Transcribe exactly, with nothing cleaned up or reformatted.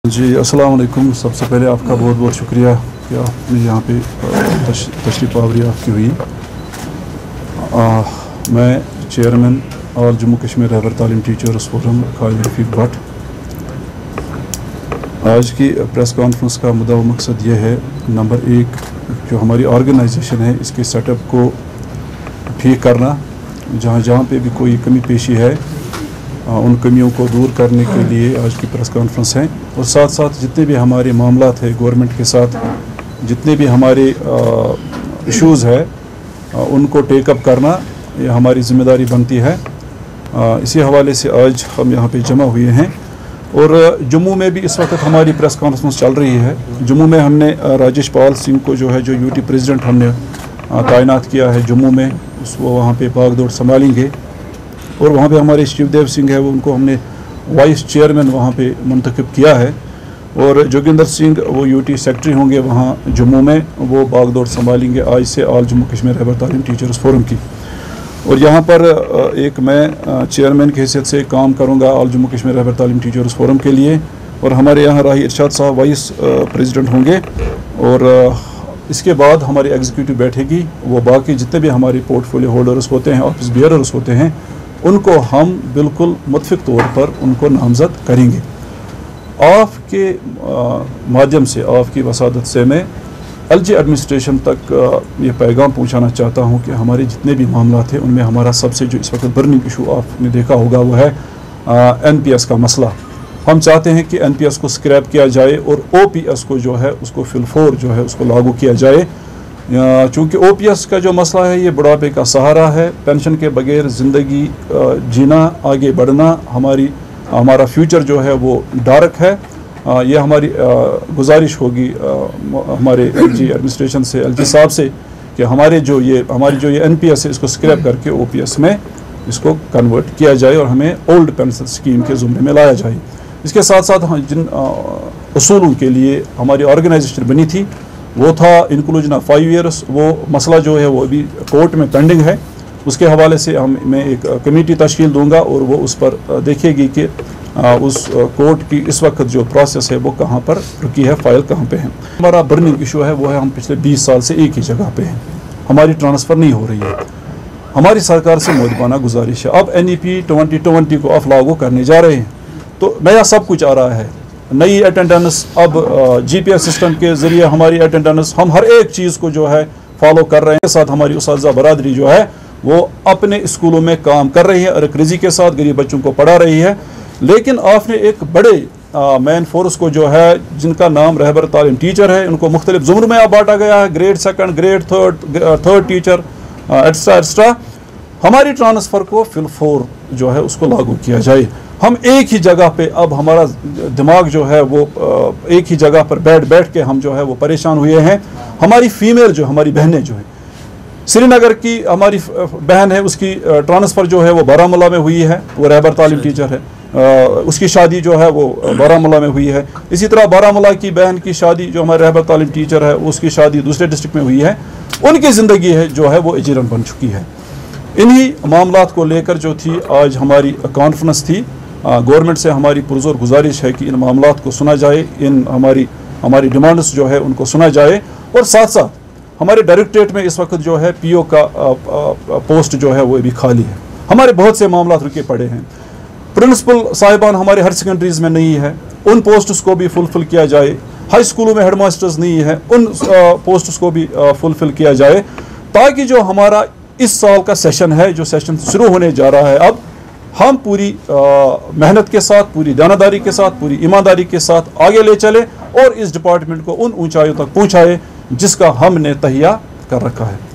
जी अस्सलाम वालेकुम। सबसे पहले आपका बहुत बहुत शुक्रिया कि आपने यहाँ पे तश, तशरीफ़ आवरी आपकी हुई। आ, मैं chairman all Jammu Kashmir Rahbar Taleem teachers forum Khalid Rafiq Bhat. आज की प्रेस कॉन्फ्रेंस का मुद्दा व मकसद ये है, नंबर एक, जो हमारी ऑर्गेनाइजेशन है इसके सेटअप को ठीक करना, जहाँ जहाँ पे भी कोई कमी पेशी है आ, उन कमियों को दूर करने के लिए आज की प्रेस कॉन्फ्रेंस है। और साथ साथ जितने भी हमारे मामलात है गवर्नमेंट के साथ, जितने भी हमारे इश्यूज़ है आ, उनको टेकअप करना ये हमारी ज़िम्मेदारी बनती है। आ, इसी हवाले से आज हम यहाँ पे जमा हुए हैं। और जम्मू में भी इस वक्त हमारी प्रेस कॉन्फ्रेंस चल रही है। जम्मू में हमने राजेश पाल सिंह को जो है जो यूटी प्रेसिडेंट हमने तैनात किया है जम्मू में, उसको वहाँ पे भाग दौड़ संभालेंगे। और वहाँ पे हमारे शिवदेव सिंह है, वो उनको हमने वाइस चेयरमैन वहाँ पे मुंतखब किया है। और जोगिंदर सिंह वो यूटी सेक्रेटरी होंगे वहाँ जम्मू में, वो भाग दौड़ संभालेंगे आज से all Jammu Kashmir Rahbar Taleem teachers forum की। और यहाँ पर एक मैं चेयरमैन की हैसियत से काम करूँगा all Jammu Kashmir Rahbar Taleem teachers forum के लिए। और हमारे यहाँ राही इरशाद साहब वाइस प्रेसिडेंट होंगे। और इसके बाद हमारी एग्जीक्यूटिव बैठेगी, वो बाकी जितने भी हमारे पोर्टफोलियो होल्डर्स होते हैं, ऑफिस बियरर्स होते हैं, उनको हम बिल्कुल मुतफिक तौर पर उनको नामजद करेंगे। आपके माध्यम से, आपकी वसादत से मैं एलजी एडमिनिस्ट्रेशन तक आ, ये पैगाम पहुंचाना चाहता हूं कि हमारे जितने भी मामला थे उनमें हमारा सबसे जो इस वक्त बर्निंग इशू आपने देखा होगा वो है एन पी एस का मसला। हम चाहते हैं कि एन पी एस को स्क्रैप किया जाए और ओ पी एस को जो है उसको फिलफोर जो है उसको लागू किया जाए। चूँकि ओ पी एस का जो मसला है ये बुढ़ापे का सहारा है। पेंशन के बगैर ज़िंदगी जीना, आगे बढ़ना, हमारी हमारा फ्यूचर जो है वो डार्क है। ये हमारी गुजारिश होगी हमारे एलजी एडमिनिस्ट्रेशन से, एलजी साहब से, कि हमारे जो ये हमारी जो ये एन पी एस है इसको स्क्रैप करके ओ पी एस में इसको कन्वर्ट किया जाए और हमें ओल्ड पेंशन स्कीम के ज़ुम्रे में लाया जाए। इसके साथ साथ जिन उसूलों के लिए हमारी ऑर्गेनाइजेशन बनी थी वो था इंक्लूजन ऑफ फाइव ईयर्स, वो मसला जो है वो अभी कोर्ट में पेंडिंग है। उसके हवाले से हम मैं एक कमेटी तश्कील दूंगा और वो उस पर देखेगी कि उस कोर्ट की इस वक्त जो प्रोसेस है वो कहाँ पर रुकी है, फाइल कहाँ पे है। हमारा बर्निंग इशू है वो है, हम पिछले बीस साल से एक ही जगह पे हैं, हमारी ट्रांसफ़र नहीं हो रही है। हमारी सरकार से मोदबाना गुजारिश है, अब N E P twenty twenty को आप लागू करने जा रहे हैं तो नया सब कुछ आ रहा है, नई अटेंडेंस, अब जी पी एस सिस्टम के ज़रिए हमारी अटेंडेंस, हम हर एक चीज़ को जो है फॉलो कर रहे हैं। साथ हमारी उस्ताज़ा बरादरी जो है वो अपने स्कूलों में काम कर रही है, रिजी के साथ गरीब बच्चों को पढ़ा रही है। लेकिन आपने एक बड़े मैन फोर्स को जो है जिनका नाम रहबर तालीम टीचर है, उनको मुख्तलिफ ज़ुम्र में अब बांटा गया है, grade second, grade third, third teacher, extra extra. हमारी ट्रांसफ़र को फिलफोर जो है उसको लागू किया जाए। हम एक ही जगह पे, अब हमारा दिमाग जो है वो एक ही जगह पर बैठ बैठ के हम जो है वो परेशान हुए हैं। हमारी फीमेल जो हमारी बहनें जो हैं, श्रीनगर की हमारी बहन है, उसकी ट्रांसफ़र जो है वो बारामूला में हुई है, वो रहबर तालीम टीचर है, उसकी शादी जो है वो बारामूला में हुई है। इसी तरह बारामूला की बहन की शादी जो हमारे रहबर तालीम टीचर है उसकी शादी दूसरे डिस्ट्रिक्ट में हुई है। उनकी ज़िंदगी है जो है वो अजीरन बन चुकी है। इन्हीं मामलात को लेकर जो थी आज हमारी कॉन्फ्रेंस थी। गवर्नमेंट से हमारी पुरजोर गुजारिश है कि इन मामलात को सुना जाए, इन हमारी हमारी डिमांड्स जो है उनको सुना जाए। और साथ साथ हमारे डायरेक्टरेट में इस वक्त जो है पी ओ का आ, आ, पोस्ट जो है वो भी खाली है। हमारे बहुत से मामलात रुके पड़े हैं। प्रिंसिपल साहिबान हमारे हर सेकेंडरीज़ में नहीं है, उन पोस्ट्स को भी फुलफिल किया जाए। हाई स्कूलों में हेड मास्टर्स नहीं है, उन पोस्ट्स को भी फुलफिल किया जाए, ताकि जो हमारा इस साल का सेशन है, जो सेशन शुरू होने जा रहा है, अब हम पूरी मेहनत के साथ, पूरी दानादारी के साथ, पूरी ईमानदारी के साथ आगे ले चले और इस डिपार्टमेंट को उन ऊंचाइयों तक पहुंचाए जिसका हमने तहिया कर रखा है।